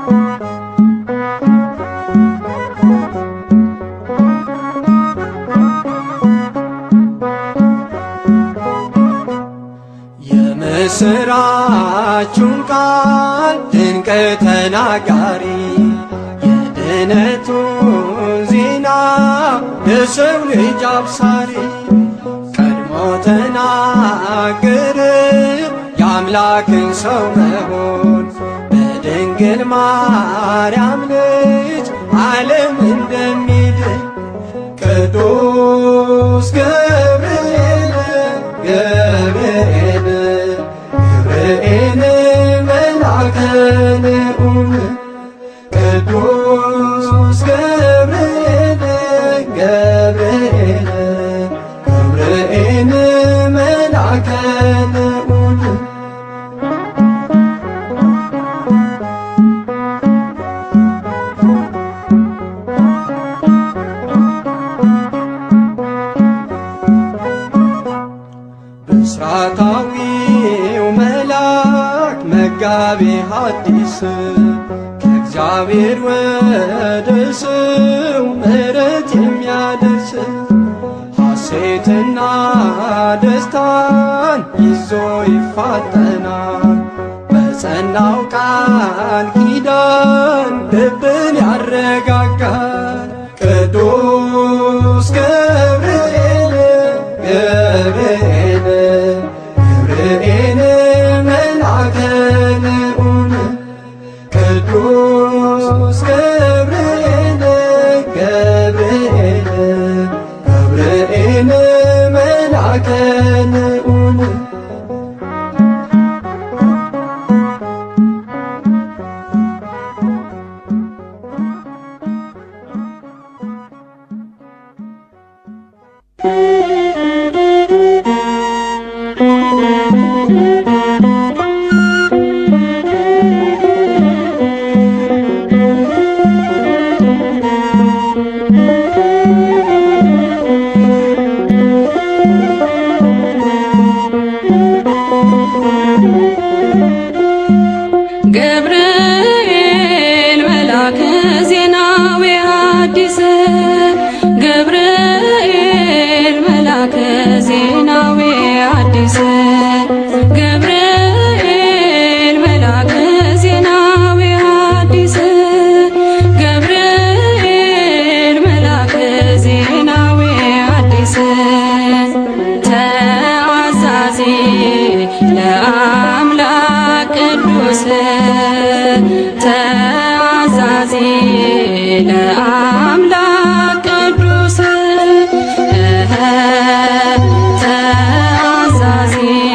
የምስራቹን ቃል ድንቅ ተናጋሪ የድነቱን ዜና ለሰው ልጅ አብሳሪ ቀድሞ ተናገረ የአምላክን ሰው መሆን በድንግል ማርያም ልጅ ዓለም እንደሚድን ቅዱስ ገብርኤል ገብርኤል መልአከ ልዑል ቅዱስ ገብርኤል ገብርኤል ገብርኤል መልአከ ልዑል ብስራታዊው መልአክ መጋቤ ሐዲስ ከእግዚአብሔር ወደ ሰው ምሕረት የሚያደርስ ሐሴትና ደስታን ይዞ ይፋጠናል በጸናው ቃል ኪዳን ልብን ያረጋጋል ቅዱስ ገብርኤል ገብርኤል ገብርኤል መልአከ ልዑል ቅዱስ ገብርኤል ገብርኤል ገብርኤል መልአከ ልዑል ገብርኤል መልአከ ዜናዊ ሐዲስ ገብርኤል መልአከ ዜናዊ ሐዲስ ገብርኤል መልአከ ዜናዊ ሐዲስ ገብርኤል መልአከ ዜናዊ ሐዲስ ተአዛዚ ለአምላክ ቅዱስ ተአዛዚ ለአምላክ ቅዱስ ተአዛዚ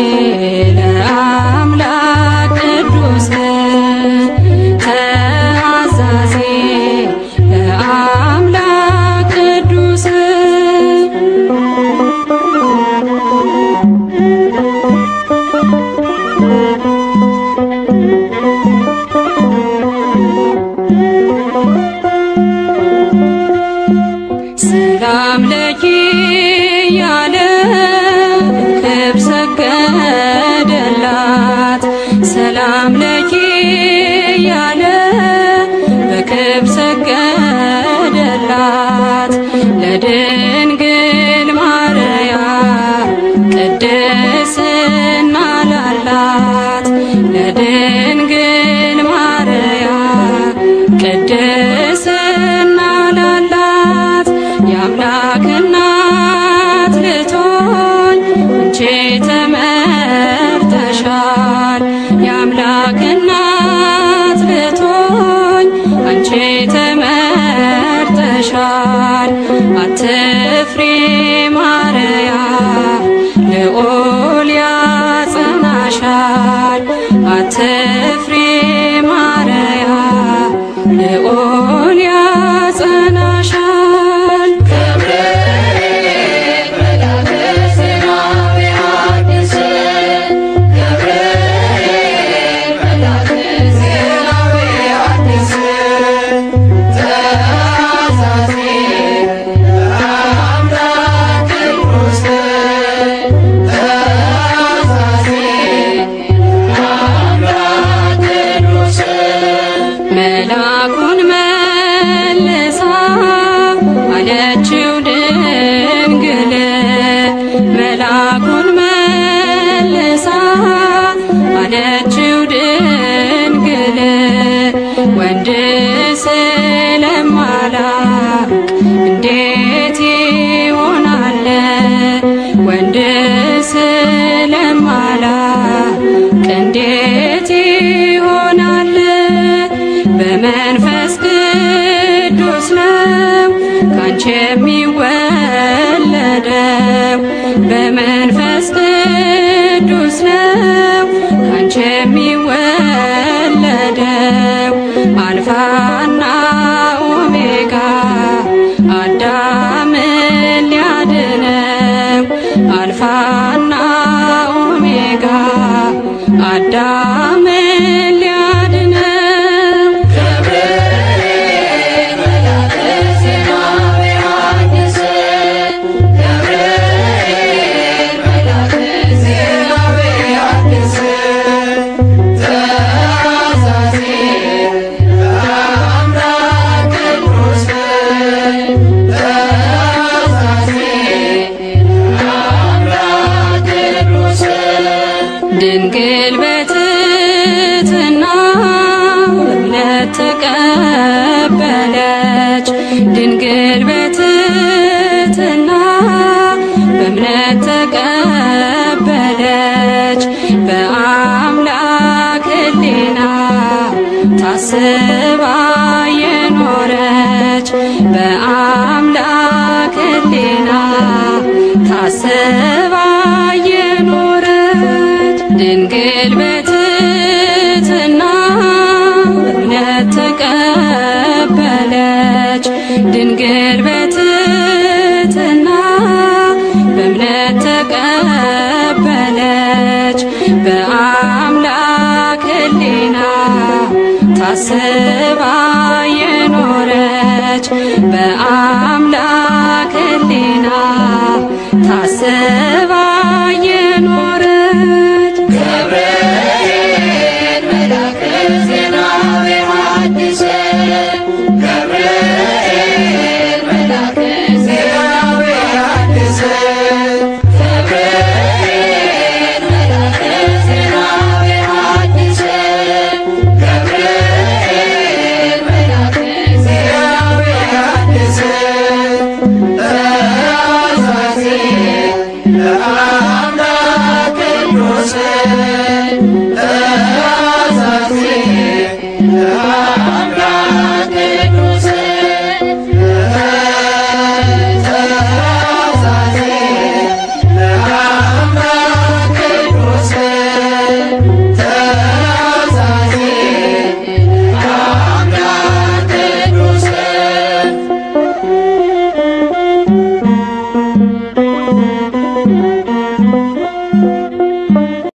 ለአምላክ ቅዱስ ተአዛዚ ለአምላክ ቅዱስ ሰላም ለኪ ያለ ክብር ሰገደላት ሰላም ለኪ ያለ በክብር ሰገደላት ለድንግል ማርያም ቅድስና ላላት ለድንግል ማርያም ቅድስና ላላት የአምላክ እናት ልትሆኝ አንቺ ተመርጠሻል የአምላክ እናት ልትሆኝ አንቺ ተመርጠሻል አትፍሪ ማርያም ልዑል ያጸናሻል አትፍሪ ማርያም ልዑል ያጸናሻል ገብርኤል መልአከ ዜናዊ ሐዲስ ገብርኤል መልአከ ዜናዊ ሐዲስ መላኩን መልሳ አለችው ድንግል መላኩን መልሳ አለችው ድንግል ወንድ ስለማላውቅ እንዴት ይሆናል ወንድ ስለማላውቅ እንዴት ይሆናል በመንፈስ ቅዱስ ነው ካንቺ የሚወለደው በመንፈስ ቅዱስ ነው ካንቺ የሚወለደው አልፋና ኦሜጋ አዳምን ሊያድነው አልፋና ኦሜጋ አዳምን ሊያድነው ድንግል በትሕትና በእምነት ተቀበለች ድንግል በትሕትና በእምነት ተቀበለች በአምላክ ሕሊና ታስባ የኖረች በአምላክ ሕሊና ታስባ የኖረች ድንግል በትሕትና በእምነት ተቀበለች ድንግል በትሕትና በእምነት ተቀበለች በአምላክ ሕሊና ታስባ የኖረች በአምላክ ሕሊና ታስባ የኖረች ገብርኤል መልአከ ዜናዊ ሐዲስ ገብርኤል መልአከ ዜናዊ ሐዲስ ገብርኤል መልአከ ዜናዊ ሐዲስ ገብርኤል መልአከ ዜናዊ ሐዲስ ተአዛዚ ለአምላክ ቅዱስ ተአዛዚ